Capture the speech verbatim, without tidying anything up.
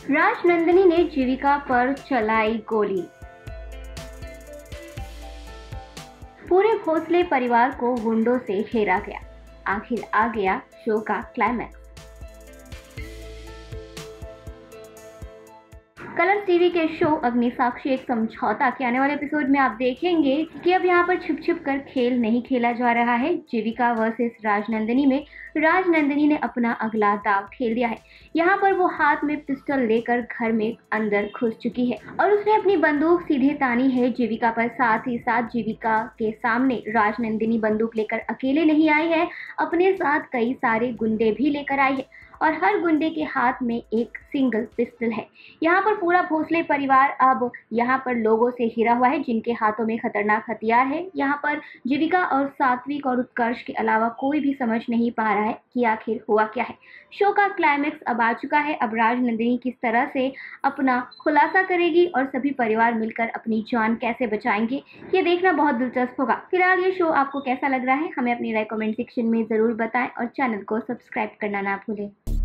राजनंदिनी ने जीविका पर चलाई गोली। पूरे भोसले परिवार को गुंडों से घेरा गया। आखिर आ गया शो का क्लाइमैक्स। कलर्स टीवी के शो अग्निसाक्षी एक समझौता के आने वाले एपिसोड में आप देखेंगे कि अब यहाँ पर छिप छिप कर खेल नहीं खेला जा रहा है। जीविका वर्सेस राजनंदिनी में राजनंदिनी ने अपना अगला दाव खेल दिया है। यहाँ पर वो हाथ में पिस्टल लेकर घर में अंदर घुस चुकी है और उसने अपनी बंदूक सीधे तानी है जीविका पर। साथ ही साथ जीविका के सामने राजनंदिनी बंदूक लेकर अकेले नहीं आई है, अपने साथ कई सारे गुंडे भी लेकर आई है और हर गुंडे के हाथ में एक सिंगल पिस्टल है। यहाँ पर पूरा भोसले परिवार अब यहाँ पर लोगों से घिरा हुआ है जिनके हाथों में खतरनाक हथियार है। यहाँ पर जीविका और सात्विक और उत्कर्ष के अलावा कोई भी समझ नहीं पा रहा है कि आखिर हुआ क्या है। शो का क्लाइमैक्स अब आ चुका है। अब राजनंदिनी किस तरह से अपना खुलासा करेगी और सभी परिवार मिलकर अपनी जान कैसे बचाएंगे, ये देखना बहुत दिलचस्प होगा। फिलहाल ये शो आपको कैसा लग रहा है, हमें अपनी राय कमेंट सेक्शन में जरूर बताएं और चैनल को सब्सक्राइब करना ना भूलें।